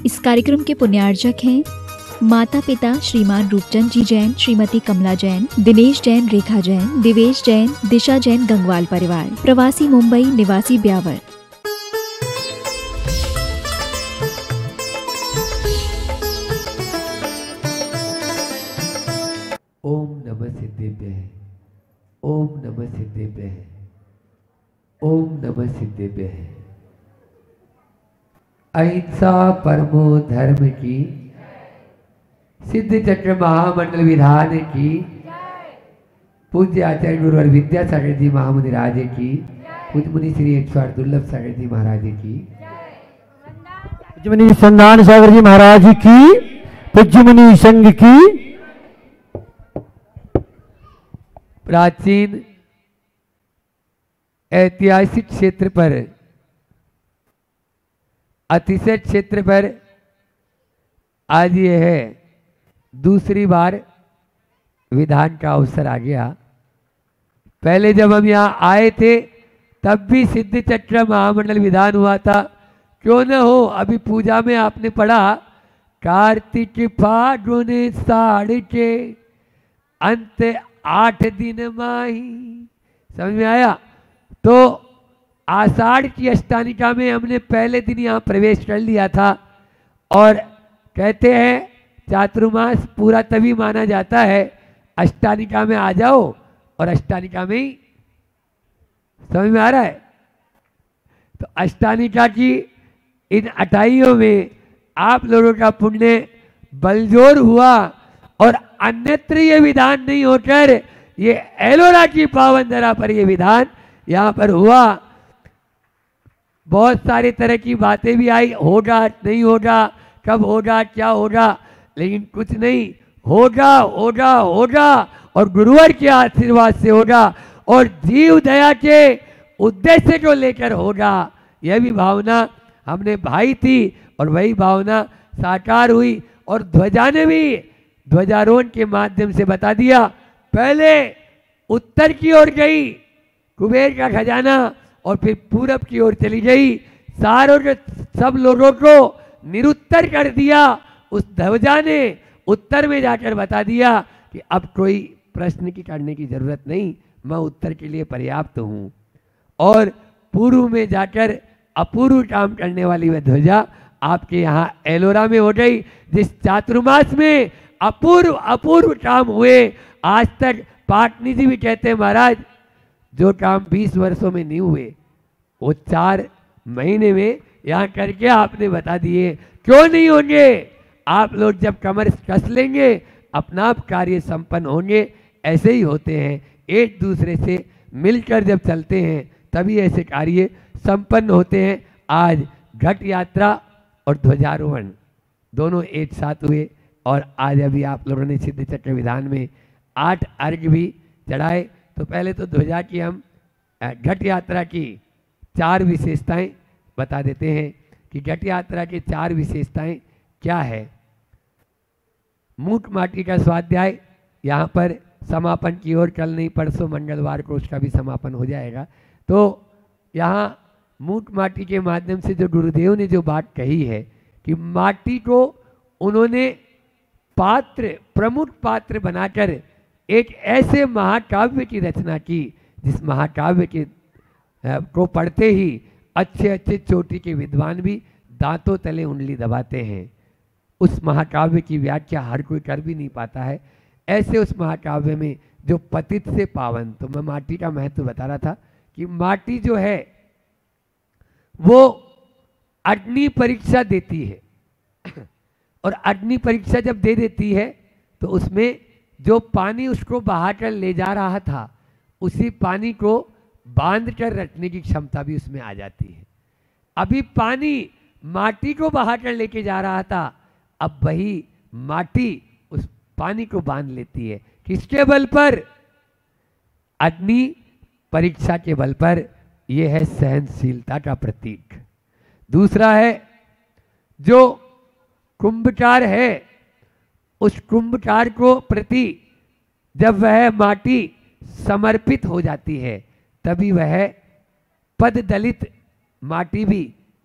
इस कार्यक्रम के पुण्यार्चक हैं माता पिता श्रीमान रूपचंद जी जैन, श्रीमती कमला जैन, दिनेश जैन, रेखा जैन, दिवेश जैन, दिशा जैन, गंगवाल परिवार, प्रवासी मुंबई, निवासी ब्यावर। ओम नमः सिद्धेभ्यः, ओम नमः सिद्धेभ्यः, ओम नमः सिद्धेभ्यः। अहिंसा परमो धर्म की, सिद्ध चक्र महामंडल विधान की, पूज्य आचार्य गुरुवर विद्यासागर जी महामुनि राज की, पूज्य मुनि श्री 108 दुर्लभ सागर जी महाराज की, पूज्य मुनि संधान सागर जी महाराज की, पूज्य मुनि संघ की। प्राचीन ऐतिहासिक क्षेत्र पर, अतिशय क्षेत्र पर आज ये है दूसरी बार विधान का अवसर आ गया। पहले जब हम यहाँ आए थे तब भी सिद्ध चक्र महामंडल विधान हुआ था। क्यों न हो, अभी पूजा में आपने पढ़ा कार्तिक फागुन साढ़ के अंत 8 दिन माही, समझ में आया? तो आषाढ़ की अष्टानिका में हमने पहले दिन यहाँ प्रवेश कर लिया था और कहते हैं चातुर्मास पूरा तभी माना जाता है अष्टानिका में आ जाओ, और अष्टानिका में ही, समझ में आ रहा है? तो अष्टानिका की इन 28 में आप लोगों का पुण्य बलजोर हुआ और अन्यत्र ये विधान नहीं होकर ये एलोरा की पावन धरा पर ये विधान यहाँ पर हुआ। बहुत सारे तरह की बातें भी आई, होगा नहीं होगा, कब होगा, क्या होगा, लेकिन कुछ नहीं, होगा होगा होगा, और गुरुवर के आशीर्वाद से होगा और जीव दया के उद्देश्य को लेकर होगा। यह भी भावना हमने भाई थी और वही भावना साकार हुई। और ध्वजा ने भी ध्वजारोहण के माध्यम से बता दिया। पहले उत्तर की ओर गई कुबेर का खजाना और फिर पूरब की ओर चली गई, सारों के सब लोगों को निरुत्तर कर दिया। उस ध्वजा ने उत्तर में जाकर बता दिया कि अब कोई प्रश्न की करने की जरूरत नहीं, मैं उत्तर के लिए पर्याप्त हूँ। और पूर्व में जाकर अपूर्व काम करने वाली वह ध्वजा आपके यहाँ एलोरा में हो गई। जिस चातुर्मास में अपूर्व अपूर्व काम हुए, आज तक पाटनी जी भी कहते हैं महाराज जो काम 20 वर्षों में नहीं हुए वो 4 महीने में यहाँ करके आपने बता दिए। क्यों नहीं होंगे? आप लोग जब कमर कस लेंगे अपना आप कार्य संपन्न होंगे। ऐसे ही होते हैं, एक दूसरे से मिलकर जब चलते हैं तभी ऐसे कार्य संपन्न होते हैं। आज घट यात्रा और ध्वजारोहण दोनों एक साथ हुए और आज अभी आप लोगों ने सिद्ध चक्र विधान में 8 अर्घ भी चढ़ाए। तो पहले तो ध्वजा की हम घट यात्रा की 4 विशेषताएं बता देते हैं कि घट यात्रा की 4 विशेषताएं क्या है। मूक माटी का स्वाध्याय यहाँ पर समापन की ओर, कल नहीं परसों मंगलवार को उसका भी समापन हो जाएगा। तो यहाँ मूक माटी के माध्यम से जो गुरुदेव ने जो बात कही है कि माटी को उन्होंने पात्र, प्रमुख पात्र बनाकर एक ऐसे महाकाव्य की रचना की जिस महाकाव्य के को पढ़ते ही अच्छे अच्छे चोटी के विद्वान भी दांतों तले उंगली दबाते हैं। उस महाकाव्य की व्याख्या हर कोई कर भी नहीं पाता है। ऐसे उस महाकाव्य में जो पतित से पावन, तो मैं माटी का महत्व बता रहा था कि माटी जो है वो अग्नि परीक्षा देती है और अग्नि परीक्षा जब दे देती है तो उसमें जो पानी उसको बहाकर ले जा रहा था उसी पानी को बांध कर रखने की क्षमता भी उसमें आ जाती है। अभी पानी माटी को बहाकर लेके जा रहा था, अब वही माटी उस पानी को बांध लेती है। किसके बल पर? अग्नि परीक्षा के बल पर। यह है सहनशीलता का प्रतीक। दूसरा है जो कुंभकार है, उस कुंभकार को प्रति जब वह माटी समर्पित हो जाती है तभी वह पद दलित माटी भी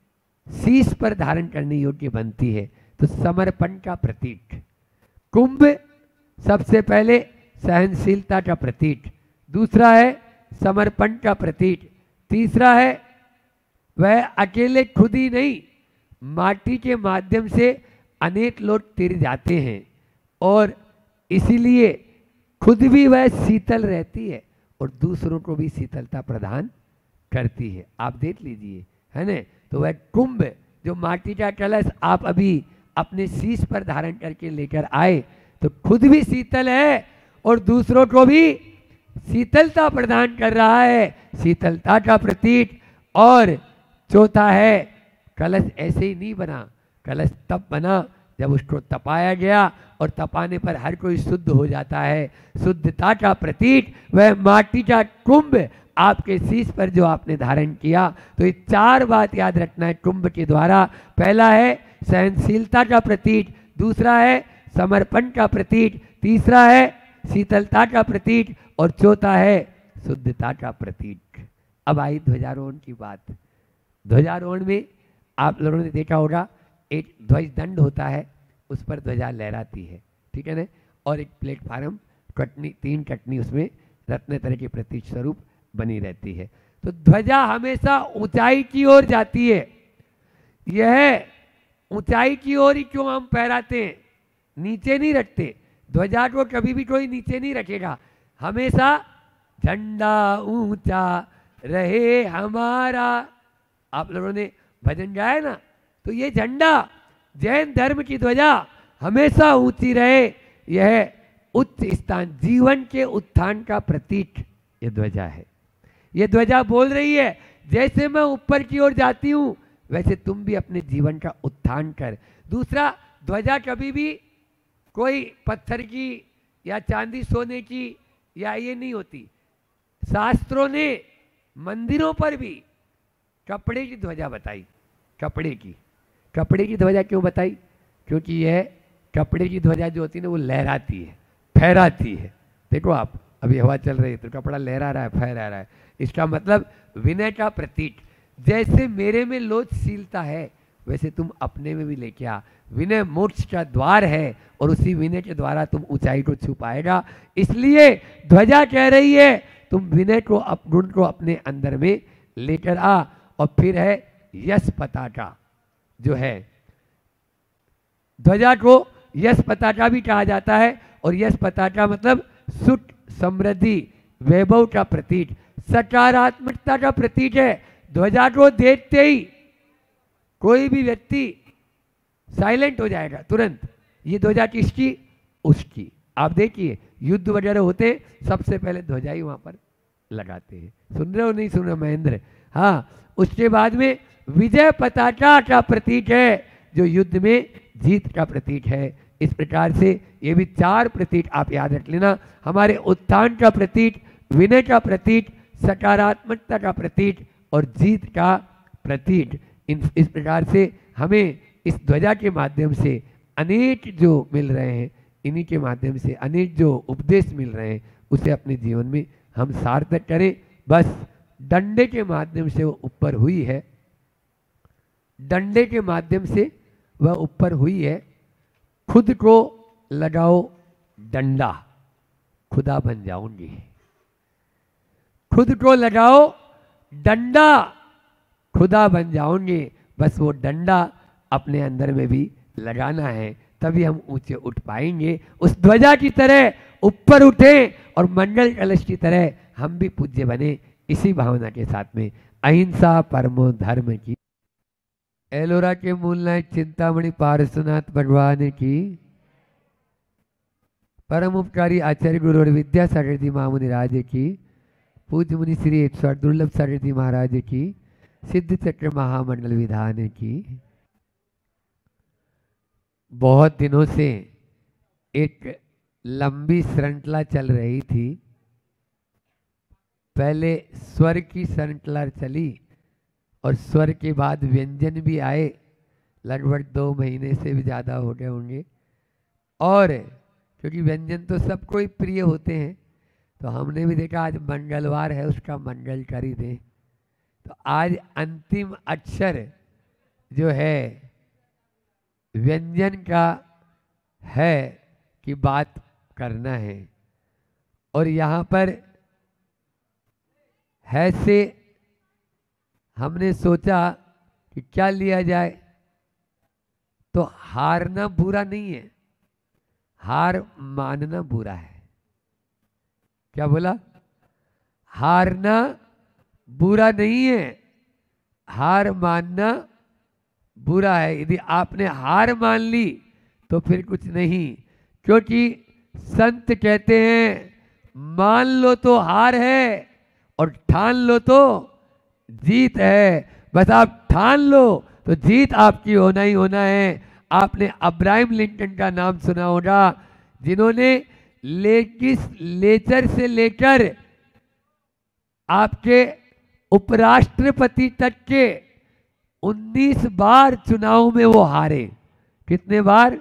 शीश पर धारण करने योग्य बनती है तो समर्पण का प्रतीक। कुंभ सबसे पहले सहनशीलता का प्रतीक, दूसरा है समर्पण का प्रतीक, तीसरा है वह अकेले खुद ही नहीं, माटी के माध्यम से अनेक लोग तिर जाते हैं और इसीलिए खुद भी वह शीतल रहती है और दूसरों को भी शीतलता प्रदान करती है। आप देख लीजिए, है ना। तो वह कुंभ जो माटी का कलश आप अभी अपने शीश पर धारण करके लेकर आए तो खुद भी शीतल है और दूसरों को भी शीतलता प्रदान कर रहा है, शीतलता का प्रतीक। और चौथा है कलश ऐसे ही नहीं बना, कलश तब बना जब उसको तपाया गया और तपाने पर हर कोई शुद्ध हो जाता है। शुद्धता का प्रतीक वह माटी का कुंभ आपके शीश पर जो आपने धारण किया। तो ये चार बात याद रखना है कुंभ के द्वारा। पहला है सहनशीलता का प्रतीक, दूसरा है समर्पण का प्रतीक, तीसरा है शीतलता का प्रतीक और चौथा है शुद्धता का प्रतीक। अब आई ध्वजारोहण की बात। ध्वजारोहण में आप लोगों ने देखा होगा एक ध्वज दंड होता है, उस पर ध्वजा लहराती है, ठीक है ना। और एक प्लेटफार्म कटनी, 3 कटनी उसमें रत्न तरह के प्रतीक स्वरूप बनी रहती है। तो ध्वजा हमेशा ऊंचाई की ओर जाती है। यह ऊंचाई की ओर ही क्यों हम फहराते हैं, नीचे नहीं रखते। ध्वजा को कभी भी कोई नीचे नहीं रखेगा, हमेशा झंडा ऊंचा रहे हमारा। आप लोगों ने भजन गाया ना, तो ये झंडा जैन धर्म की ध्वजा हमेशा ऊंची रहे। यह उच्च स्थान, जीवन के उत्थान का प्रतीक ये ध्वजा है। ये ध्वजा बोल रही है जैसे मैं ऊपर की ओर जाती हूं वैसे तुम भी अपने जीवन का उत्थान कर। दूसरा, ध्वजा कभी भी कोई पत्थर की या चांदी सोने की या ये नहीं होती। शास्त्रों ने मंदिरों पर भी कपड़े की ध्वजा बताई। कपड़े की ध्वजा क्यों बताई? क्योंकि यह कपड़े की ध्वजा जो होती है ना वो लहराती है, फहराती है। देखो आप अभी हवा चल रही है तो कपड़ा लहरा रहा है, फहरा रहा है। इसका मतलब विनय का प्रतीक। जैसे मेरे में लोचशीलता है वैसे तुम अपने में भी लेके आ। विनय मोक्ष का द्वार है और उसी विनय के द्वारा तुम ऊंचाई को छू पाएगा। इसलिए ध्वजा कह रही है तुम विनय को, गुण को अपने अंदर में लेकर आ। और फिर है यश पताका, जो है ध्वजा को यश पताका भी कहा जाता है। और यश पताका मतलब सुख, समृद्धि, वैभव का प्रतीक, सकारात्मकता का प्रतीक है। ध्वजा को देखते ही कोई भी व्यक्ति साइलेंट हो जाएगा तुरंत। ये ध्वजा किसकी? उसकी। आप देखिए युद्ध वगैरह होते सबसे पहले ध्वजा ही वहां पर लगाते हैं। सुन रहे हो नहीं सुन रहे महेंद्र? हाँ, उसके बाद में विजय पताका का प्रतीक है जो युद्ध में जीत का प्रतीक है। इस प्रकार से ये भी 4 प्रतीक आप याद रख लेना। हमारे उत्थान का प्रतीक, विनय का प्रतीक, सकारात्मकता का प्रतीक और जीत का प्रतीक। इस प्रकार से हमें इस ध्वजा के माध्यम से अनेक जो मिल रहे हैं, इन्हीं के माध्यम से अनेक जो उपदेश मिल रहे हैं उसे अपने जीवन में हम सार्थक करें। बस डंडे के माध्यम से वो ऊपर हुई है, डंडे के माध्यम से वह ऊपर हुई है। खुद को लगाओ डंडा, खुदा बन जाऊंगी। खुद को लगाओ डंडा, खुदा बन जाओगे। बस वो डंडा अपने अंदर में भी लगाना है, तभी हम ऊंचे उठ पाएंगे। उस ध्वजा की तरह ऊपर उठे और मंगल कलश की तरह हम भी पूज्य बने। इसी भावना के साथ में अहिंसा परमो धर्म की। एलोरा के मूल नायक चिंतामणि पार्श्वनाथ भगवान की, परम उपकारी आचार्य गुरु और विद्यासागर जी महामुनि राज की, पूज्य मुनि श्री 108 दुर्लभ सागर जी महाराज की, सिद्ध चक्र महामंडल विधान की। बहुत दिनों से एक लंबी श्रृंखला चल रही थी। पहले स्वर की श्रृंखला चली और स्वर के बाद व्यंजन भी आए, लगभग 2 महीने से भी ज़्यादा हो गए होंगे। और क्योंकि व्यंजन तो सबको ही प्रिय होते हैं तो हमने भी देखा आज मंगलवार है, उसका मंगल कर ही दें। तो आज अंतिम अक्षर जो है व्यंजन का है कि बात करना है। और यहाँ पर है से हमने सोचा कि क्या लिया जाए, तो हारना बुरा नहीं है, हार मानना बुरा है। क्या बोला? हारना बुरा नहीं है, हार मानना बुरा है। यदि आपने हार मान ली तो फिर कुछ नहीं, क्योंकि संत कहते हैं मान लो तो हार है और ठान लो तो जीत है। बस आप ठान लो तो जीत आपकी होना ही होना है। आपने अब्राहम लिंकन का नाम सुना होगा, जिन्होंने लेजिस्लेचर से लेकर आपके उपराष्ट्रपति तक के 19 बार चुनाव में वो हारे। कितने बार?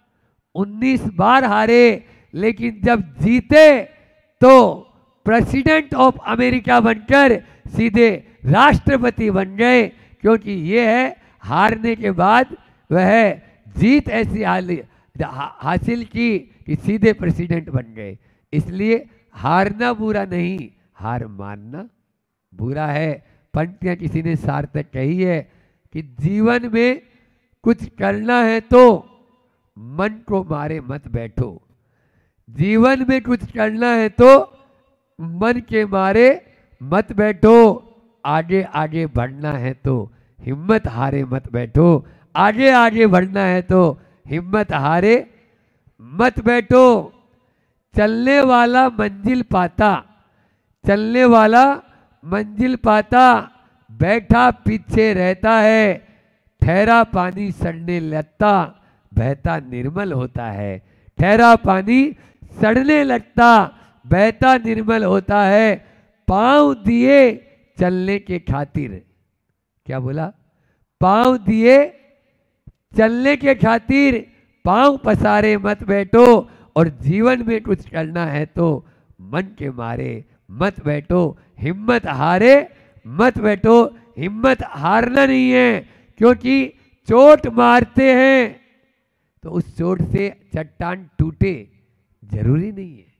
19 बार हारे, लेकिन जब जीते तो प्रेसिडेंट ऑफ अमेरिका बनकर सीधे राष्ट्रपति बन गए, क्योंकि ये है हारने के बाद वह जीत ऐसी हासिल की कि सीधे प्रेसिडेंट बन गए। इसलिए हारना बुरा नहीं, हार मानना बुरा है। पंक्तियां किसी ने सार्थक कही है कि जीवन में कुछ करना है तो मन को मारे मत बैठो। जीवन में कुछ करना है तो मन के मारे मत बैठो। आगे आगे बढ़ना है तो हिम्मत हारे मत बैठो। आगे आगे बढ़ना है तो हिम्मत हारे मत बैठो। चलने वाला मंजिल पाता, चलने वाला मंजिल पाता, बैठा पीछे रहता है। ठहरा पानी सड़ने लगता, बहता निर्मल होता है। ठहरा पानी सड़ने लगता, बहता निर्मल होता है। पांव दिए चलने के खातिर। क्या बोला? पांव दिए चलने के खातिर, पांव पसारे मत बैठो। और जीवन में कुछ करना है तो मन के मारे मत बैठो। हिम्मत हारे मत बैठो। हिम्मत हारना नहीं है, क्योंकि चोट मारते हैं तो उस चोट से चट्टान टूटे जरूरी नहीं है,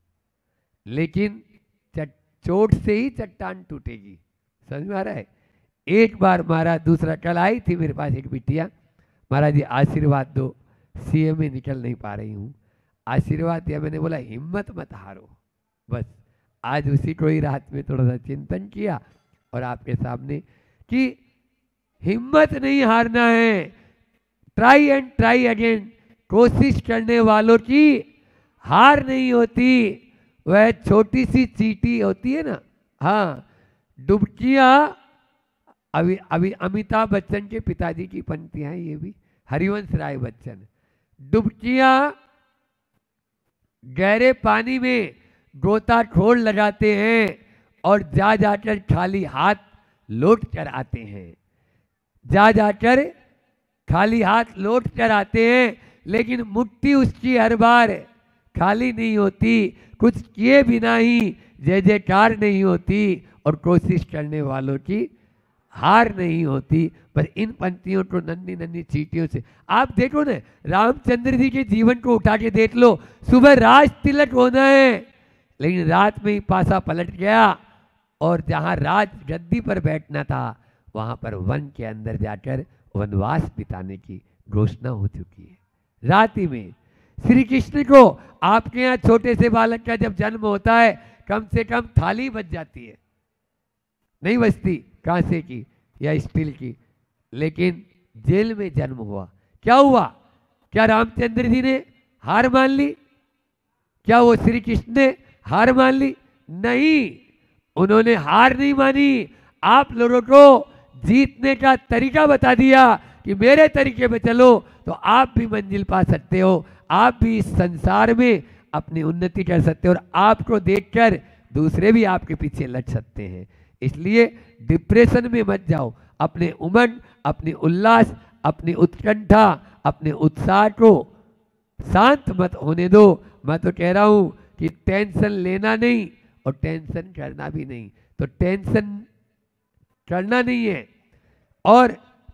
लेकिन चोट से ही चट्टान टूटेगी। समझ में आ रहा है? एक बार महाराज, दूसरा कल आई थी मेरे पास एक बिटिया, महाराज जी आशीर्वाद दो, सीए में निकल नहीं पा रही हूँ, आशीर्वाद दिया। मैंने बोला हिम्मत मत हारो। बस आज उसी को ही रात में थोड़ा सा चिंतन किया और आपके सामने कि हिम्मत नहीं हारना है। Try and try again. कोशिश करने वालों की हार नहीं होती। वह छोटी सी चींटी होती है ना, हाँ, डुबकियां। अभी अमिताभ बच्चन के पिताजी की पंक्तियां हैं, ये भी हरिवंश राय बच्चन। डुबकियां गहरे पानी में गोताखोर लगाते हैं और जा जाकर खाली हाथ लौट कर आते हैं। जा जाकर खाली हाथ लौट कर आते हैं, लेकिन मुट्ठी उसकी हर बार खाली नहीं होती। कुछ किए बिना ही जय जयकार नहीं होती और कोशिश करने वालों की हार नहीं होती। बस इन पंक्तियों को नन्ही नन्ही चींटियों से आप देखो ना, रामचंद्र जी के जीवन को उठा के देख लो। सुबह राज तिलक होना है, लेकिन रात में ही पासा पलट गया और जहां राज गद्दी पर बैठना था वहां पर वन के अंदर जाकर वनवास बिताने की घोषणा हो चुकी है। रात ही में श्री कृष्ण को आपके यहाँ छोटे से बालक का जब जन्म होता है, कम से कम थाली बच जाती है, नहीं बचती, कांसे की या स्टील की। लेकिन जेल में जन्म हुआ, क्या हुआ? क्या रामचंद्र जी ने हार मान ली? क्या वो श्री कृष्ण ने हार मान ली? नहीं, उन्होंने हार नहीं मानी। आप लोगों को जीतने का तरीका बता दिया कि मेरे तरीके पे चलो तो आप भी मंजिल पा सकते हो, आप भी इस संसार में अपनी उन्नति कर सकते हो और आपको देखकर दूसरे भी आपके पीछे लग सकते हैं। इसलिए डिप्रेशन में मत जाओ। अपने उमंग, अपनी उल्लास, अपनी उत्कंठा, अपने उत्साह को शांत मत होने दो। मैं तो कह रहा हूं कि टेंशन लेना नहीं और टेंशन करना भी नहीं। तो टेंशन करना नहीं है और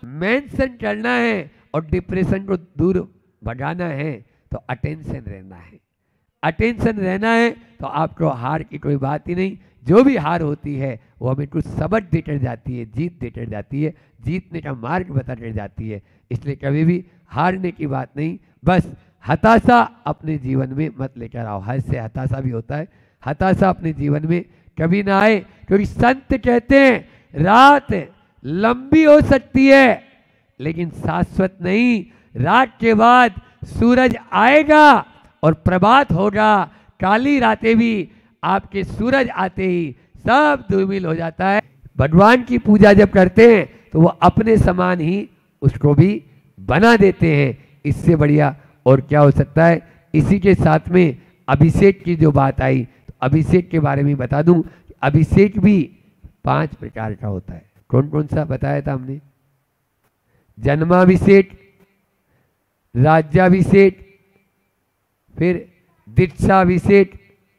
मेंशन करना है और डिप्रेशन को दूर भगाना है तो अटेंशन रहना है। अटेंशन रहना है तो आपको हार की कोई बात ही नहीं। जो भी हार होती है वो हमें कुछ सबक देकर जाती है, जीत देकर जाती है, जीतने का मार्ग बताकर जाती है। इसलिए कभी भी हारने की बात नहीं, बस हताशा अपने जीवन में मत लेकर आओ। हर से हताशा भी होता है, हताशा अपने जीवन में कभी ना आए, क्योंकि संत कहते हैं रात लंबी हो सकती है लेकिन शाश्वत नहीं। रात के बाद सूरज आएगा और प्रभात होगा। काली रातें भी आपके सूरज आते ही सब धूमिल हो जाता है। भगवान की पूजा जब करते हैं तो वो अपने समान ही उसको भी बना देते हैं। इससे बढ़िया और क्या हो सकता है। इसी के साथ में अभिषेक की जो बात आई, तो अभिषेक के बारे में बता दूं, अभिषेक भी 5 प्रकार का होता है। कौन कौन सा बताया था हमने? जन्माभिषेक, राज्याभिषेक, फिर दीक्षाभिषेक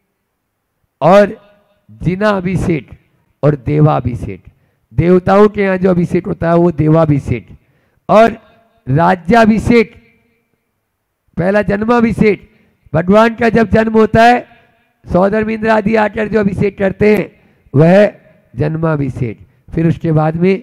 और जिनाभिषेक और देवाभिषेक। देवताओं के यहाँ जो अभिषेक होता है वो देवाभिषेक। और राज्याभिषेक, पहला जन्माभिषेक, भगवान का जब जन्म होता है सौधर्मेंद्र आदि आकर जो अभिषेक करते हैं वह जन्माभिषेक। फिर उसके बाद में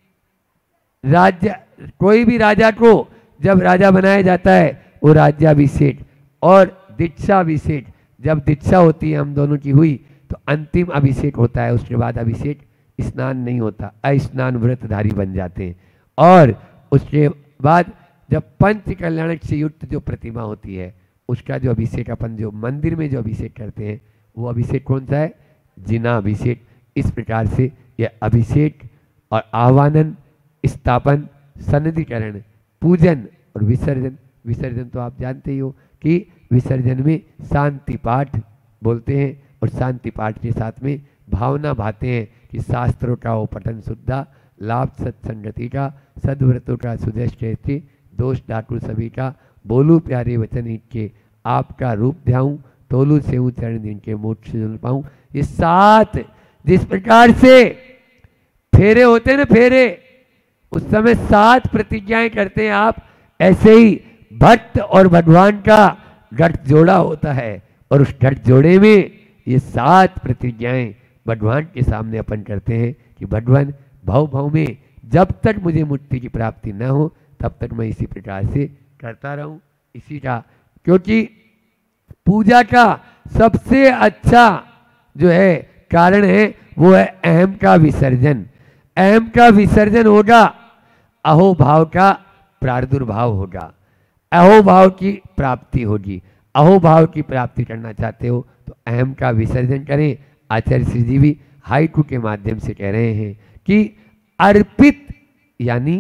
राज्य, कोई भी राजा को जब राजा बनाया जाता है वो राज्याभिषेक। और दीक्षाभिषेक, जब दीक्षा होती है हम दोनों की हुई तो अंतिम अभिषेक होता है। उसके बाद अभिषेक स्नान नहीं होता, अस्नान व्रतधारी बन जाते हैं। और उसके बाद जब पंच कल्याणक से युक्त जो प्रतिमा होती है उसका जो अभिषेक अपन जो मंदिर में जो अभिषेक करते हैं वो अभिषेक कौन सा है? जिनाभिषेक। इस प्रकार से यह अभिषेक और आह्वानन, स्थापन, सन्निधिकरण, पूजन और विसर्जन। विसर्जन तो आप जानते ही हो कि विसर्जन में शांति पाठ बोलते हैं और शांति पाठ के साथ में भावना भाते हैं कि शास्त्रों का वो पठन शुद्धा, लाभ सत्संगति का, सद्व्रतों का सुदृष्टि, दोष धातु सभी का, बोलू प्यारे वचन इनके, आपका रूप ध्याऊं, तोलू से चरण इनके मोक्ष सुन पाऊं। ये 7 जिस प्रकार से फेरे होते हैं ना, फेरे, उस समय 7 प्रतिज्ञाएं करते हैं आप, ऐसे ही भक्त और भगवान का गठ जोड़ा होता है और उस गठ जोड़े में ये 7 प्रतिज्ञाएं भगवान के सामने अपन करते हैं कि भगवान भव भव में जब तक मुझे मुक्ति की प्राप्ति न हो तब तक मैं इसी प्रकार से करता रहूं। इसी का, क्योंकि पूजा का सबसे अच्छा जो है कारण है वो है अहम का विसर्जन। अहम का विसर्जन होगा, अहोभाव का प्रादुर्भाव होगा, अहोभाव की प्राप्ति होगी। अहोभाव की प्राप्ति करना चाहते हो तो अहम का विसर्जन करें। आचार्य श्री जी भी हाइकू के माध्यम से कह रहे हैं कि अर्पित यानी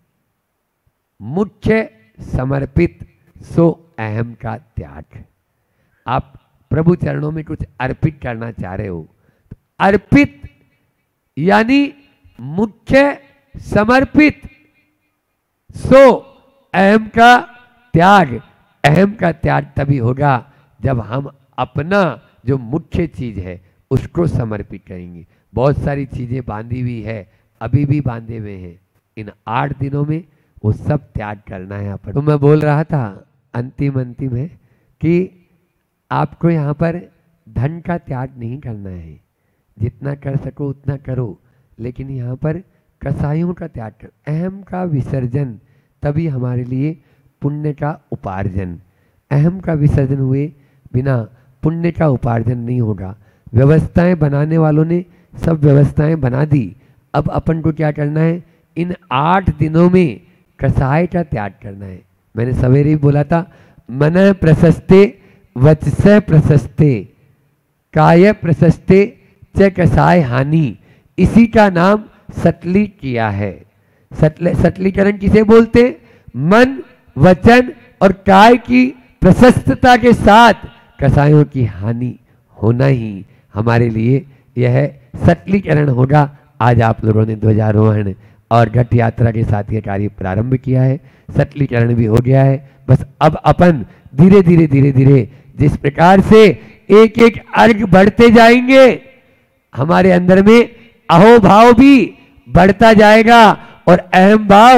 मुख्य समर्पित सो अहम का त्याग। आप प्रभु चरणों में कुछ अर्पित करना चाह रहे हो तो अर्पित यानी मुख्य समर्पित सो अहम का त्याग। अहम का त्याग तभी होगा जब हम अपना जो मुख्य चीज है उसको समर्पित करेंगे। बहुत सारी चीजें बांधी हुई है, अभी भी बांधे हुए हैं, इन 8 दिनों में वो सब त्याग करना है। यहाँ पर तो मैं बोल रहा था अंतिम है कि आपको यहाँ पर धन का त्याग नहीं करना है, जितना कर सको उतना करो, लेकिन यहाँ पर कसाईयों का त्याग कर, अहम का विसर्जन, तभी हमारे लिए पुण्य का उपार्जन। अहम का विसर्जन हुए बिना पुण्य का उपार्जन नहीं होगा। व्यवस्थाएं बनाने वालों ने सब व्यवस्थाएं बना दी, अब अपन को क्या करना है? इन 8 दिनों में कसाय का त्याग करना है। मैंने सवेरे ही बोला था, मन प्रशस्ते वचस प्रशस्ते काय प्रशस्ते च कसाय हानि। इसी का नाम सतली किया है। सतलीकरण किसे बोलते? मन, वचन और काय की प्रशस्तता के साथ कसायों की हानि होना ही हमारे लिए यह सतलीकरण होगा। आज आप लोगों ने ध्वजारोहण और घट यात्रा के साथ यह कार्य प्रारंभ किया है, सतलीकरण भी हो गया है। बस अब अपन धीरे धीरे जिस प्रकार से एक एक अर्घ बढ़ते जाएंगे, हमारे अंदर में अहोभाव भी बढ़ता जाएगा और अहम भाव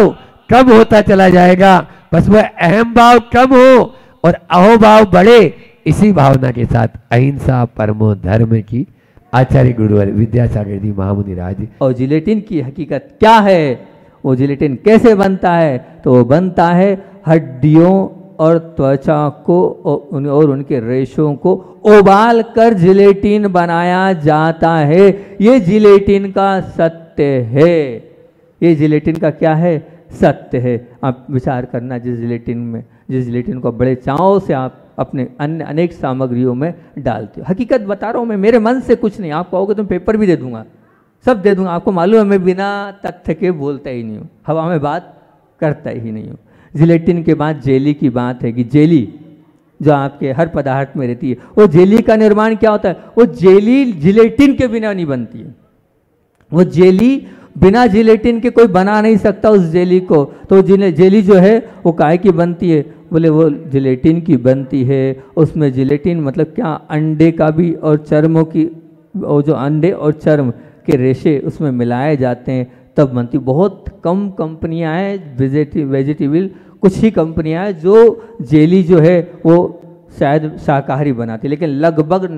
कम होता चला जाएगा। बस वह अहम भाव कम हो और अहोभाव बढ़े, इसी भावना के साथ अहिंसा परमो धर्म की आचार्य गुरुवर विद्यासागर जी महामुनि राज। और जिलेटिन की हकीकत क्या है, वो जिलेटिन कैसे बनता है, तो वो बनता है हड्डियों और त्वचा को और उनके रेशों को उबाल कर जिलेटिन बनाया जाता है। ये जिलेटिन का सत्य है, ये जिलेटिन का क्या है, सत्य है। आप विचार करना, जिस जिलेटिन को बड़े चाव से आप अपने अन्य अनेक सामग्रियों में डालते हो। हकीकत बता रहा हूँ मैं, मेरे मन से कुछ नहीं। आप कहोगे तो पेपर भी दे दूंगा, सब दे दूंगा। आपको मालूम है मैं बिना तथ्य के बोलता ही नहीं हूँ, हवा में बात करता ही नहीं हूँ। जिलेटिन के बाद जेली की बात है कि जेली जो आपके हर पदार्थ में रहती है, वो जेली का निर्माण क्या होता है, वो जेली जिलेटिन के बिना नहीं बनती है। वो जेली बिना जिलेटिन के कोई बना नहीं सकता उस जेली को। तो जेली जो है वो काहे की बनती है, बोले वो जिलेटिन की बनती है। उसमें जिलेटिन मतलब क्या, अंडे का भी और चर्मों की, वो जो अंडे और चर्म के रेशे उसमें मिलाए जाते हैं तब बनती। बहुत कम कंपनियां हैं वेजिटेबल, कुछ ही कंपनियां हैं जो जेली जो है वो शायद शाकाहारी बनाती है, लेकिन लगभग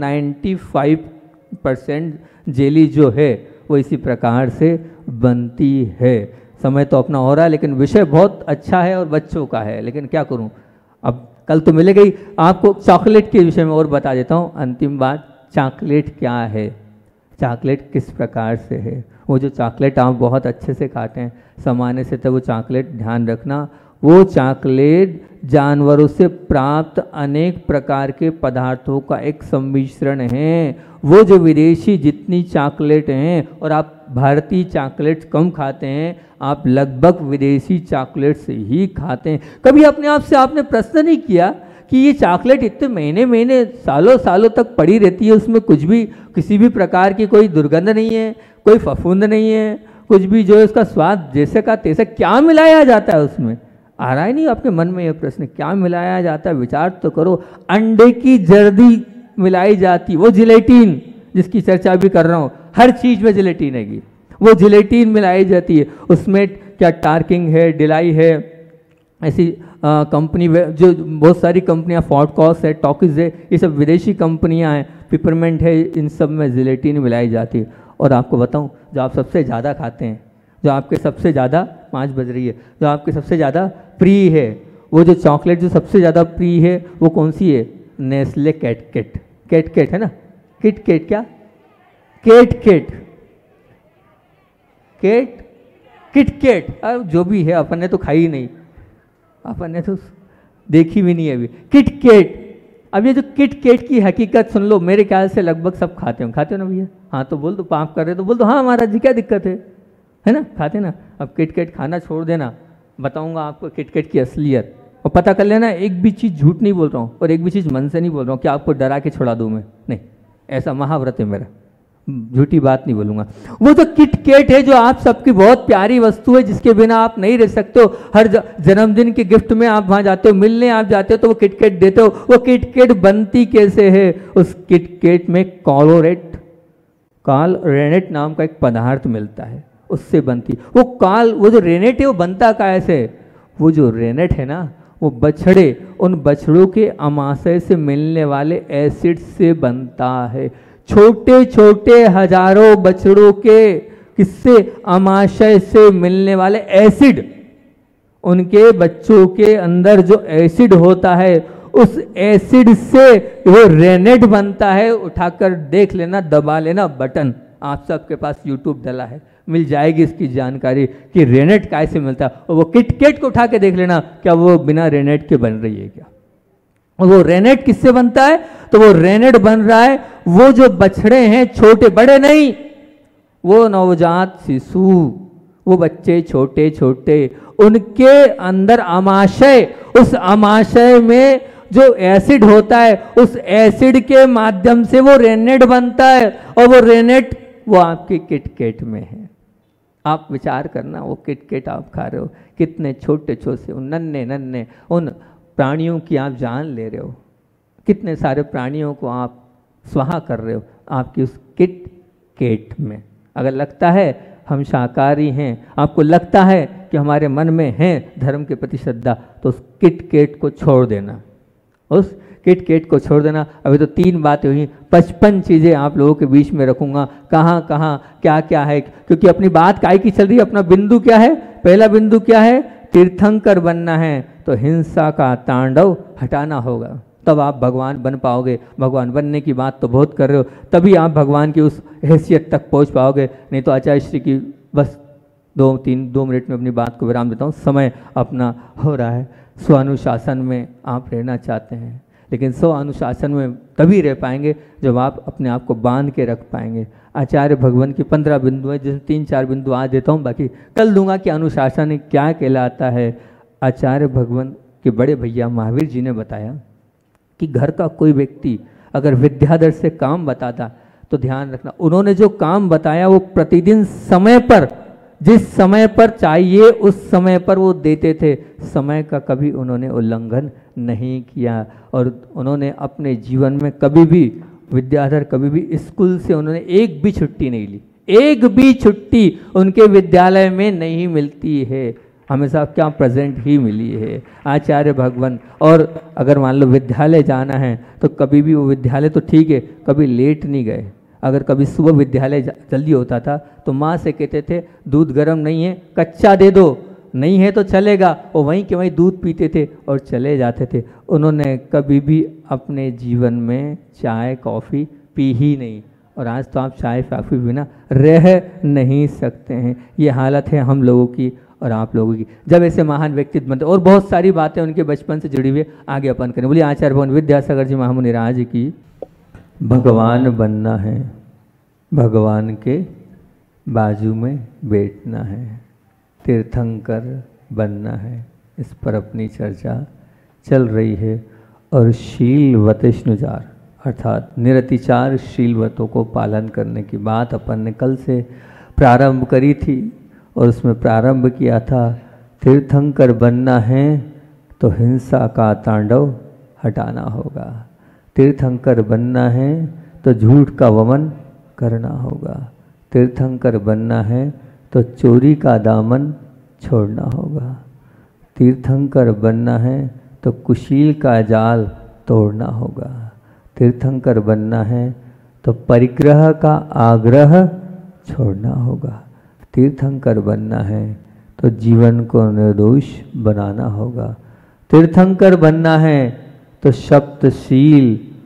95% जेली जो है वो इसी प्रकार से बनती है। समय तो अपना हो रहा है, लेकिन विषय बहुत अच्छा है और बच्चों का है, लेकिन क्या करूं, अब कल तो मिलेगा ही। आपको चॉकलेट के विषय में और बता देता हूं। अंतिम बात, चॉकलेट क्या है, चॉकलेट किस प्रकार से है। वो जो चॉकलेट आप बहुत अच्छे से खाते हैं सामान्य से, तो वो चॉकलेट ध्यान रखना, वो चॉकलेट जानवरों से प्राप्त अनेक प्रकार के पदार्थों का एक सम्मिश्रण है। वो जो विदेशी जितनी चॉकलेट हैं, और आप भारतीय चॉकलेट कम खाते हैं, आप लगभग विदेशी चॉकलेट से ही खाते हैं। कभी अपने आप से आपने प्रश्न नहीं किया कि ये चॉकलेट इतने महीने महीने सालों सालों तक पड़ी रहती है, उसमें कुछ भी किसी भी प्रकार की कोई दुर्गंध नहीं है, कोई फफूंद नहीं है, कुछ भी जो है उसका स्वाद जैसे का तैसे, क्या मिलाया जाता है उसमें? आ रहा है नहीं आपके मन में ये प्रश्न, क्या मिलाया जाता है? विचार तो करो। अंडे की जर्दी मिलाई जाती, वो जिलेटिन जिसकी चर्चा भी कर रहा हूँ, हर चीज में जिलेटिन है, वो जिलेटिन मिलाई जाती है। उसमें क्या टार्किंग है, डिलाई है, ऐसी कंपनी जो बहुत सारी कंपनियां, फॉर्डकॉस है, टॉकिज है, ये सब विदेशी कंपनियां हैं, पिपरमेंट है, इन सब में जिलेटिन मिलाई जाती है। और आपको बताऊं, जो आप सबसे ज़्यादा खाते हैं, जो आपके सबसे ज़्यादा, 5 बज रही है, जो आपके सबसे ज़्यादा प्रिय है, वो जो चॉकलेट जो सबसे ज़्यादा प्रिय है वो कौन सी है? नेस्ले कैटकेट। कैटकेट है ना, किटकेट, क्या केटकेट, किटकेट, अब जो भी है, अपन ने तो खाई नहीं, अपन ने तो देखी भी नहीं है अभी। किटकेट, अब ये जो किटकेट की हकीकत सुन लो, मेरे ख्याल से लगभग सब खाते हो ना भैया? हाँ तो बोल दो, पाप कर रहे तो बोल दो हाँ महाराज जी, क्या दिक्कत है ना, खाते ना। अब किटकेट खाना छोड़ देना, बताऊंगा आपको किटकेट की असलियत, और पता कर लेना, एक भी चीज़ झूठ नहीं बोल रहा हूँ और एक भी चीज़ मन से नहीं बोल रहा हूँ कि आपको डरा के छुड़ा दूँ मैं, नहीं, ऐसा महाव्रत है मेरा, झूठी बात नहीं बोलूँगा। वो जो किटकेट है, जो आप सबकी बहुत प्यारी वस्तु है, जिसके बिना आप नहीं रह सकते हो, हर जन्मदिन के गिफ्ट में आप वहाँ जाते हो, मिलने आप जाते हो तो वो किटकेट देते हो। वो किटकेट बनती कैसे है? उस किटकेट में कॉलरेनेट नाम का एक पदार्थ मिलता है, उससे बनती। वो जो रेनेट है वो बनता कैसे? वो जो रेनेट है ना, वो बछड़े, उन बछड़ों के अमाशय से मिलने वाले एसिड से बनता है। छोटे छोटे हजारों बछड़ों के किससे? अमाशय से मिलने वाले एसिड, उनके बच्चों के अंदर जो एसिड होता है, उस एसिड से वो रेनेट बनता है। उठाकर देख लेना, दबा लेना बटन, आप सबके पास यूट्यूब डला है, मिल जाएगी इसकी जानकारी कि रेनेट कैसे मिलता है। और वो किटकेट को उठा के देख लेना, क्या वो बिना रेनेट के बन रही है क्या? और वो रेनेट किससे बनता है? तो वो रेनेट बन रहा है, वो जो बछड़े हैं, छोटे बड़े नहीं, वो नवजात शिशु, वो बच्चे छोटे छोटे, उनके अंदर अमाशय, उस अमाशय में जो एसिड होता है, उस एसिड के माध्यम से वो रेनेट बनता है। और वो रेनेट वो आपके किटकेट में है। आप विचार करना, वो किटकेट आप खा रहे हो, कितने छोटे छोटे नन्हे नन्हे उन प्राणियों की आप जान ले रहे हो, कितने सारे प्राणियों को आप स्वाहा कर रहे हो आपकी उस किटकेट में। अगर लगता है हम शाकाहारी हैं, आपको लगता है कि हमारे मन में है धर्म के प्रति श्रद्धा, तो उस किट केट को छोड़ देना, उस किट केट को छोड़ देना। अभी तो 3 बातें हुई, 55 चीज़ें आप लोगों के बीच में रखूँगा, कहाँ कहाँ क्या क्या है, क्योंकि अपनी बात काय की चल रही है। अपना बिंदु क्या है? पहला बिंदु क्या है? तीर्थंकर बनना है, तो हिंसा का तांडव हटाना होगा, तब आप भगवान बन पाओगे। भगवान बनने की बात तो बहुत कर रहे हो, तभी आप भगवान की उस हैसियत तक पहुंच पाओगे। नहीं तो आचार्य श्री की बस 2 मिनट में अपनी बात को विराम देता हूँ, समय अपना हो रहा है। स्व अनुशासन में आप रहना चाहते हैं, लेकिन स्व अनुशासन में तभी रह पाएंगे जब आप अपने आप को बांध के रख पाएंगे। आचार्य भगवान की 15 बिंदु हैं, जिसमें 3-4 बिंदु आज देता हूँ, बाकी कल दूंगा कि अनुशासन क्या कहलाता है। आचार्य भगवान के बड़े भैया महावीर जी ने बताया कि घर का कोई व्यक्ति अगर विद्याधर से काम बताता तो ध्यान रखना, उन्होंने जो काम बताया वो प्रतिदिन समय पर, जिस समय पर चाहिए उस समय पर वो देते थे। समय का कभी उन्होंने उल्लंघन नहीं किया, और उन्होंने अपने जीवन में कभी भी, विद्याधर कभी भी स्कूल से उन्होंने एक भी छुट्टी नहीं ली, एक भी छुट्टी उनके विद्यालय में नहीं मिलती है, हमेशा क्या प्रेजेंट ही मिली है आचार्य भगवान। और अगर मान लो विद्यालय जाना है तो कभी भी वो विद्यालय तो ठीक है, कभी लेट नहीं गए। अगर कभी सुबह विद्यालय जल्दी होता था तो माँ से कहते थे दूध गर्म नहीं है, कच्चा दे दो, नहीं है तो चलेगा, वो वहीं के वहीं दूध पीते थे और चले जाते थे। उन्होंने कभी भी अपने जीवन में चाय कॉफ़ी पी ही नहीं, और आज तो आप चाय कॉफ़ी बिना रह नहीं सकते हैं। ये हालत है हम लोगों की और आप लोगों की। जब ऐसे महान व्यक्तित्व बनते, और बहुत सारी बातें उनके बचपन से जुड़ी हुई, आगे अपन करें। बोलिए आचार्य भगवान विद्यासागर जी महामुनि राज की। भगवान बनना है, भगवान के बाजू में बैठना है, तीर्थंकर बनना है, इस पर अपनी चर्चा चल रही है। और शीलवतनुचार अर्थात निरतिचार शीलवतों को पालन करने की बात अपन ने कल से प्रारंभ करी थी, और उसमें प्रारंभ किया था तीर्थंकर बनना है तो हिंसा का तांडव हटाना होगा, तीर्थंकर बनना है तो झूठ का वमन करना होगा, तीर्थंकर बनना है तो चोरी का दामन छोड़ना होगा, तीर्थंकर बनना है तो कुशील का जाल तोड़ना होगा, तीर्थंकर बनना है तो परिग्रह का आग्रह छोड़ना होगा, तीर्थंकर बनना है तो जीवन को निर्दोष बनाना होगा, तीर्थंकर बनना है तो सप्तशील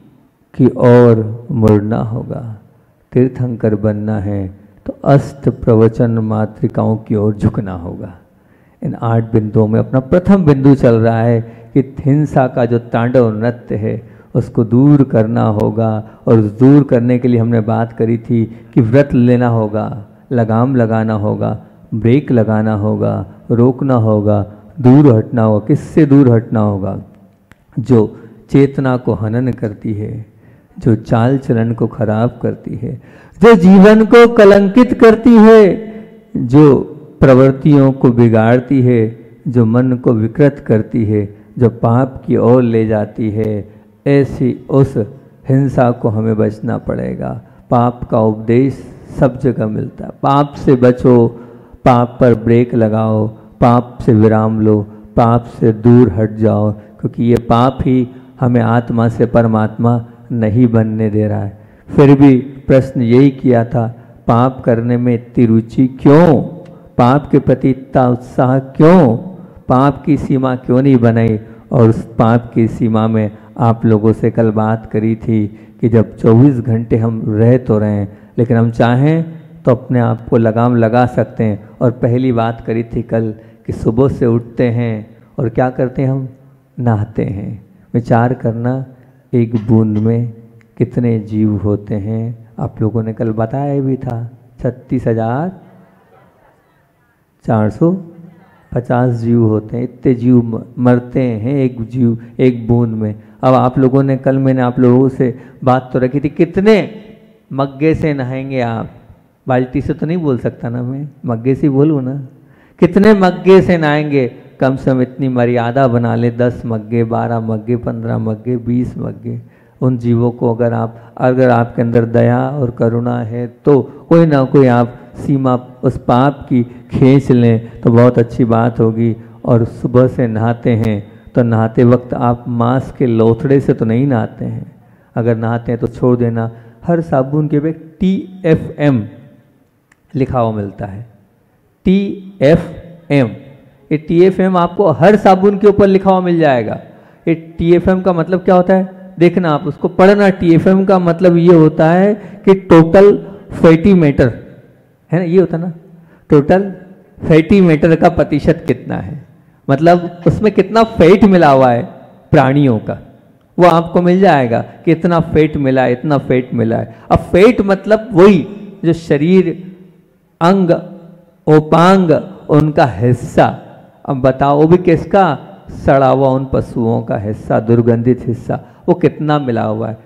की ओर मुड़ना होगा, तीर्थंकर बनना है तो अष्ट प्रवचन मातृकाओं की ओर झुकना होगा। इन 8 बिंदुओं में अपना प्रथम बिंदु चल रहा है कि हिंसा का जो तांडव नृत्य है उसको दूर करना होगा, और दूर करने के लिए हमने बात करी थी कि व्रत लेना होगा, लगाम लगाना होगा, ब्रेक लगाना होगा, रोकना होगा, दूर हटना होगा। किससे दूर हटना होगा? जो चेतना को हनन करती है, जो चाल चलन को खराब करती है, जो जीवन को कलंकित करती है, जो प्रवृत्तियों को बिगाड़ती है, जो मन को विकृत करती है, जो पाप की ओर ले जाती है, ऐसी उस हिंसा को हमें बचना पड़ेगा। पाप का उपदेश सब जगह मिलता है, पाप से बचो, पाप पर ब्रेक लगाओ, पाप से विराम लो, पाप से दूर हट जाओ, क्योंकि ये पाप ही हमें आत्मा से परमात्मा नहीं बनने दे रहा है। फिर भी प्रश्न यही किया था, पाप करने में इतनी रुचि क्यों, पाप के प्रति इतना उत्साह क्यों, पाप की सीमा क्यों नहीं बनाई? और उस पाप की सीमा में आप लोगों से कल बात करी थी कि जब 24 घंटे हम रह तो रहे हैं, लेकिन हम चाहें तो अपने आप को लगाम लगा सकते हैं। और पहली बात करी थी कल कि सुबह से उठते हैं और क्या करते हैं, हम नहाते हैं। विचार करना एक बूंद में कितने जीव होते हैं, आप लोगों ने कल बताया भी था 36,450 जीव होते हैं, इतने जीव मरते हैं एक बूंद में। अब आप लोगों ने कल, मैंने आप लोगों से बात तो रखी थी, कितने मग्गे से नहाएंगे आप? बाल्टी से तो नहीं बोल सकता ना मैं, मग्गे से बोलूँ ना, कितने मग्गे से नहाएंगे? कम से कम इतनी मर्यादा बना ले, 10 मग्गे, 12 मग्गे, 15 मग्गे, 20 मग्गे। उन जीवों को अगर आपके अंदर दया और करुणा है तो कोई ना कोई आप सीमा उस पाप की खींच लें तो बहुत अच्छी बात होगी। और सुबह से नहाते हैं तो नहाते वक्त आप मांस के लोथड़े से तो नहीं नहाते हैं, अगर नहाते हैं तो छोड़ देना। हर साबुन के पे TFM लिखा हुआ मिलता है, TFM। ये TFM आपको हर साबुन के ऊपर लिखा हुआ मिल जाएगा। ये TFM का मतलब क्या होता है, देखना आप उसको पढ़ना। TFM का मतलब ये होता है कि टोटल फैटी मैटर है ना, ये होता है ना, टोटल फैटी मैटर का प्रतिशत कितना है, मतलब उसमें कितना फैट मिला हुआ है प्राणियों का, वो आपको मिल जाएगा कि इतना फैट मिला है, इतना फैट मिला है। अब फैट मतलब वही जो शरीर अंग उपांग उनका हिस्सा, अब बताओ वो भी किसका, सड़ा हुआ उन पशुओं का हिस्सा, दुर्गंधित हिस्सा, वो कितना मिला हुआ है।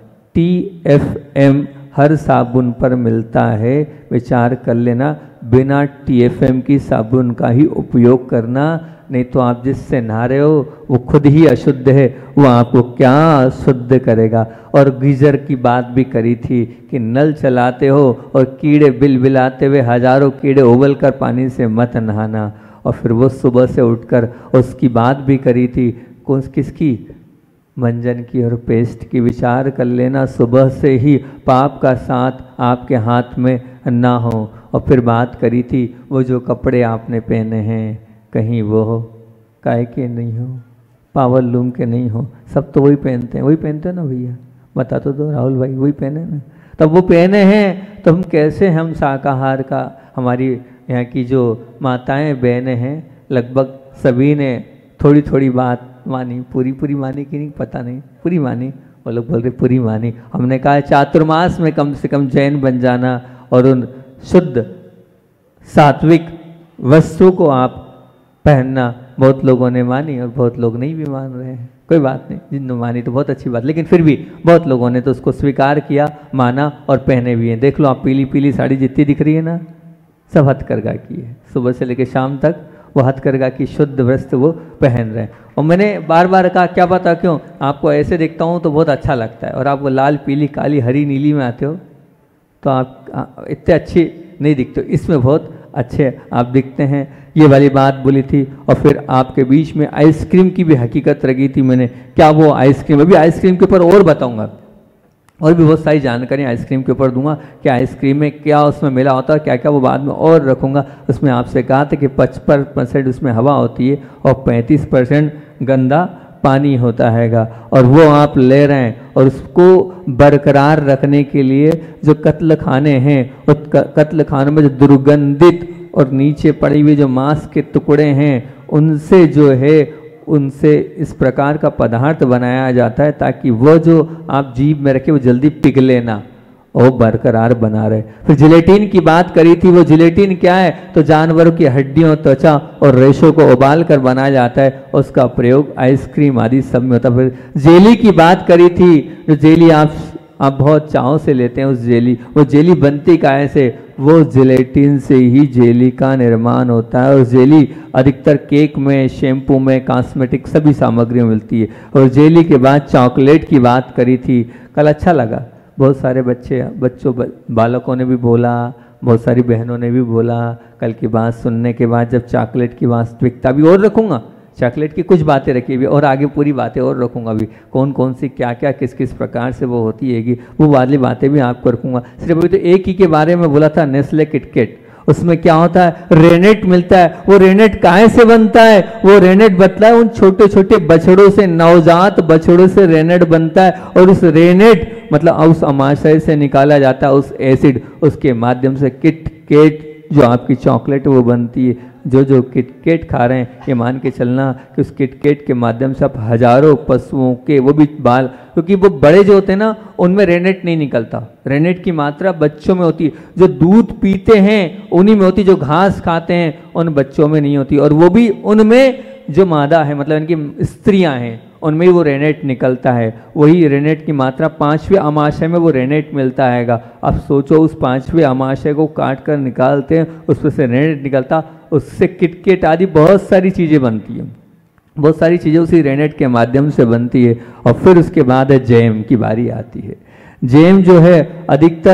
TFM हर साबुन पर मिलता है, विचार कर लेना। बिना TFM की साबुन का ही उपयोग करना, नहीं तो आप जिससे नहा रहे हो वो खुद ही अशुद्ध है, वो आपको क्या शुद्ध करेगा। और गीजर की बात भी करी थी कि नल चलाते हो और कीड़े बिलबिलाते हुए हजारों कीड़े उबल कर पानी से मत नहाना। और फिर वो सुबह से उठकर उसकी बात भी करी थी, कौन किसकी, मंजन की और पेस्ट की। विचार कर लेना, सुबह से ही पाप का साथ आपके हाथ में ना हो। और फिर बात करी थी वो जो कपड़े आपने पहने हैं कहीं वो काय के नहीं हो, पावर लूम के नहीं हो, सब तो वही पहनते हैं, वही पहनते हैं ना भैया, बता तो दो राहुल भाई, वही पहने ना। तब वो पहने हैं तो हम कैसे, हम शाकाहार का, हमारी यहाँ की जो माताएं बहनें हैं लगभग सभी ने थोड़ी थोड़ी बात मानी, पूरी पूरी मानी कि नहीं पता नहीं, पूरी मानी, वो लोग बोल रहे पूरी मानी। हमने कहा चातुर्मास में कम से कम जैन बन जाना और उन शुद्ध सात्विक वस्तु को आप पहनना। बहुत लोगों ने मानी और बहुत लोग नहीं भी मान रहे हैं, कोई बात नहीं, जिन्होंने मानी तो बहुत अच्छी बात, लेकिन फिर भी बहुत लोगों ने तो उसको स्वीकार किया, माना और पहने भी हैं। देख लो आप पीली पीली साड़ी जितनी दिख रही है ना, सब हथकरघा की है, सुबह से लेकर शाम तक वो हथकरघा की शुद्ध वस्त्र वो पहन रहे हैं। और मैंने बार बार कहा क्या पता क्यों आपको ऐसे देखता हूँ तो बहुत अच्छा लगता है, और आप वो लाल पीली काली हरी नीली में आते हो तो आप इतने अच्छे नहीं दिखते हो, इसमें बहुत अच्छे आप दिखते हैं। ये वाली बात बोली थी। और फिर आपके बीच में आइसक्रीम की भी हकीकत रखी थी मैंने, क्या वो आइसक्रीम, अभी आइसक्रीम के ऊपर और बताऊंगा, और भी बहुत सारी जानकारी आइसक्रीम के ऊपर दूंगा कि आइसक्रीम में क्या उसमें मिला होता है, क्या क्या वो बाद में और रखूंगा। उसमें आपसे कहा था कि 55% उसमें हवा होती है और 35% गंदा पानी होता हैगा, और वो आप ले रहे हैं। और उसको बरकरार रखने के लिए जो कत्ल खाने हैं, उस कत्ल खानों में जो दुर्गंधित और नीचे पड़ी हुई जो मांस के टुकड़े हैं, उनसे जो है उनसे इस प्रकार का पदार्थ बनाया जाता है ताकि वो जो आप जीभ में रखे वो जल्दी पिघले ना, और बरकरार बना रहे। फिर जिलेटिन की बात करी थी, वो जिलेटिन क्या है, तो जानवरों की हड्डियों, त्वचा और रेशों को उबाल कर बनाया जाता है, उसका प्रयोग आइसक्रीम आदि सब में होता है। फिर जेली की बात करी थी, जो जेली आप बहुत चाव से लेते हैं, उस जेली, वो जेली बनती काहे से, वो जिलेटिन से ही जेली का निर्माण होता है। और जेली अधिकतर केक में, शैम्पू में, कॉस्मेटिक सभी सामग्रियों में मिलती है। और जेली के बाद चॉकलेट की बात करी थी, कल अच्छा लगा, बहुत सारे बालकों ने भी बोला, बहुत सारी बहनों ने भी बोला। कल की बात सुनने के बाद जब चॉकलेट की वास्तविकता भी और रखूँगा, चॉकलेट की कुछ बातें रखी हुई और आगे पूरी बातें और रखूँगा भी, कौन कौन सी क्या क्या किस किस प्रकार से वो होती हैगी, वो वाली बातें भी आपको रखूँगा। सिर्फ अभी तो एक ही के बारे में बोला था, नेस्ले किटकेट, उसमें क्या होता है, रेनेट मिलता है। वो रेनेट काहे से बनता है, वो रेनेट बनता है उन छोटे छोटे बछड़ों से, नवजात बछड़ों से रेनेट बनता है। और उस रेनेट मतलब उस अमाशय से निकाला जाता है उस एसिड, उसके माध्यम से किटकेट जो आपकी चॉकलेट वो बनती है। जो किटकेट खा रहे हैं, ये मान के चलना कि उस किटकेट के माध्यम से आप हजारों पशुओं के वो भी बाल, क्योंकि वो बड़े जो होते हैं ना उनमें रेनेट नहीं निकलता, रेनेट की मात्रा बच्चों में होती है। जो दूध पीते हैं उन्हीं में होती, जो घास खाते हैं उन बच्चों में नहीं होती। और वो भी उनमें जो मादा है, मतलब इनकी स्त्रियां हैं, उनमें ही वो रेनेट निकलता है। वही रेनेट की मात्रा 5वें अमाशय में वो रेनेट मिलता हैगा। अब सोचो उस 5वें अमाशय को काट कर निकालते हैं, उसमें से रेनेट निकलता, उससे किटकेट आदि बहुत सारी चीज़ें बनती हैं, बहुत सारी चीज़ें उसी रेनेट के माध्यम से बनती है। और फिर उसके बाद है जैम की बारी आती है। जैम जो है अधिकतर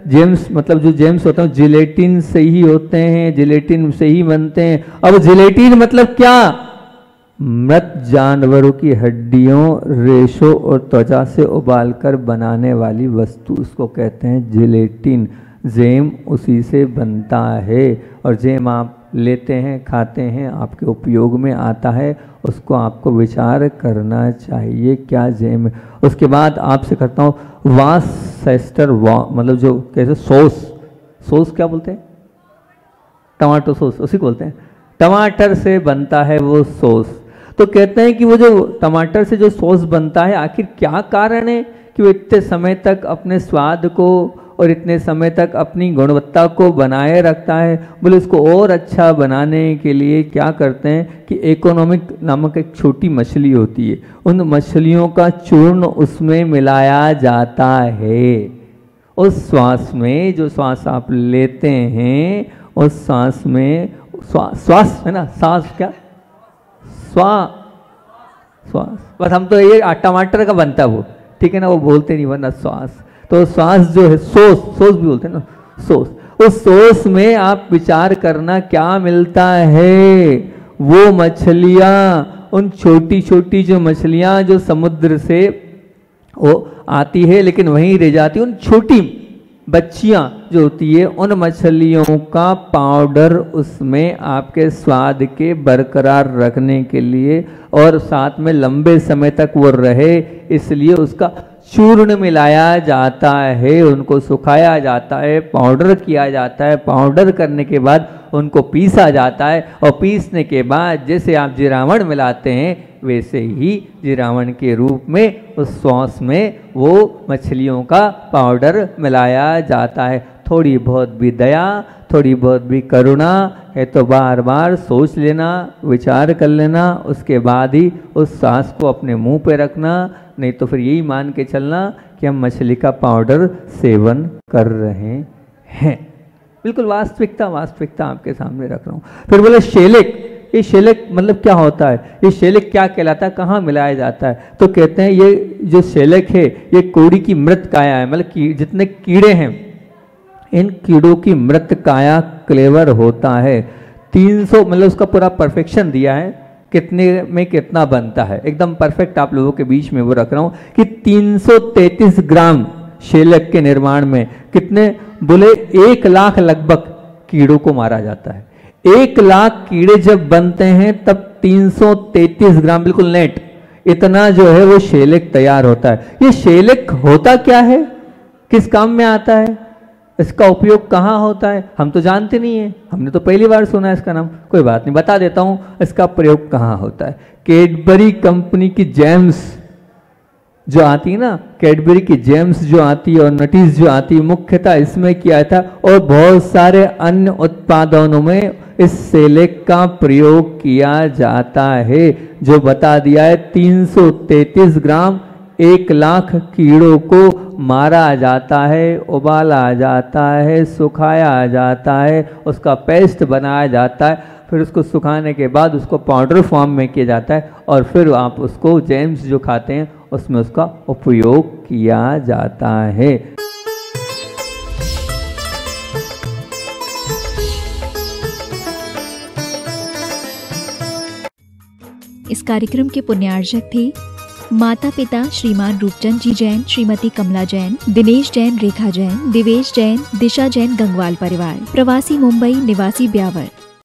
जेम्स मतलब जो जेम्स होते हैं जिलेटिन से ही होते हैं, जिलेटिन से ही बनते हैं। अब जिलेटिन मतलब क्या? मृत जानवरों की हड्डियों, रेशों और त्वचा से उबालकर बनाने वाली वस्तु, उसको कहते हैं जिलेटिन। जेम उसी से बनता है और जेम आप लेते हैं, खाते हैं, आपके उपयोग में आता है, उसको आपको विचार करना चाहिए क्या जेम है। उसके बाद आपसे करता हूँ वासेस्टर मतलब जो कैसे सॉस क्या बोलते हैं? टमाटो सॉस, उसी को बोलते हैं। टमाटर से बनता है वो सॉस। तो कहते हैं कि वो जो टमाटर से जो सॉस बनता है, आखिर क्या कारण है कि वो इतने समय तक अपने स्वाद को और इतने समय तक अपनी गुणवत्ता को बनाए रखता है? बोले उसको और अच्छा बनाने के लिए क्या करते हैं कि इकोनॉमिक नामक एक छोटी मछली होती है, उन मछलियों का चूर्ण उसमें मिलाया जाता है। उस श्वास में जो श्वास आप लेते हैं, उस सांस में श्वास है ना, सांस क्या श्वास, बस हम तो ये टमाटर का बनता है वो, ठीक है ना, वो बोलते नहीं वरना श्वास। तो श्वास जो है सोस भी बोलते हैं ना, सोस। उस सोस में आप विचार करना क्या मिलता है? वो मछलियाँ, उन छोटी छोटी जो मछलियाँ जो समुद्र से वो आती है लेकिन वहीं रह जाती है, उन छोटी बच्चियाँ जो होती है, उन मछलियों का पाउडर उसमें आपके स्वाद के बरकरार रखने के लिए और साथ में लंबे समय तक वो रहे, इसलिए उसका चूर्ण मिलाया जाता है, उनको सुखाया जाता है, पाउडर किया जाता है। पाउडर करने के बाद उनको पीसा जाता है और पीसने के बाद जैसे आप जीरावण मिलाते हैं वैसे ही जीरावण के रूप में उस सॉस में वो मछलियों का पाउडर मिलाया जाता है। थोड़ी बहुत भी दया, थोड़ी बहुत भी करुणा है तो बार बार सोच लेना, विचार कर लेना, उसके बाद ही उस सांस को अपने मुंह पे रखना, नहीं तो फिर यही मान के चलना कि हम मछली का पाउडर सेवन कर रहे हैं। बिल्कुल वास्तविकता आपके सामने रख रहा हूँ। फिर बोले शेलक, ये शेलक मतलब क्या होता है? ये शेलक क्या कहलाता है, कहाँ मिलाया जाता है? तो कहते हैं ये जो शेलक है ये कोड़ी की मृत काया है, मतलब जितने कीड़े हैं इन कीड़ों की मृत काया क्लेवर होता है। 300 मतलब उसका पूरा परफेक्शन दिया है, कितने में कितना बनता है, एकदम परफेक्ट आप लोगों के बीच में वो रख रहा हूँ कि 333 ग्राम शेलक के निर्माण में कितने, बोले 1 लाख लगभग कीड़ों को मारा जाता है। 1 लाख कीड़े जब बनते हैं तब 333 ग्राम, बिल्कुल नेट, इतना जो है वो शेलक तैयार होता है। ये शेलक होता क्या है, किस काम में आता है, इसका उपयोग कहाँ होता है, हम तो जानते नहीं है, हमने तो पहली बार सुना है इसका नाम। कोई बात नहीं, बता देता हूँ इसका प्रयोग कहाँ होता है। कैडबरी कंपनी की जेम्स जो आती है ना, कैडबरी की जेम्स जो आती है और नटीज जो आती है, मुख्यतः इसमें किया था और बहुत सारे अन्य उत्पादनों में इस शेलक का प्रयोग किया जाता है। जो बता दिया है 333 ग्राम 1 लाख कीड़ों को मारा जाता है, उबाला जाता है, सुखाया जाता है, उसका पेस्ट बनाया जाता है, फिर उसको सुखाने के बाद उसको पाउडर फॉर्म में किया जाता है और फिर आप उसको जेम्स जो खाते हैं उसमें उसका उपयोग किया जाता है। इस कार्यक्रम के पुण्यार्जक थे माता पिता श्रीमान रूपचंद जी जैन, श्रीमती कमला जैन, दिनेश जैन, रेखा जैन, दिवेश जैन, दिशा जैन, गंगवाल परिवार, प्रवासी मुंबई, निवासी ब्यावर।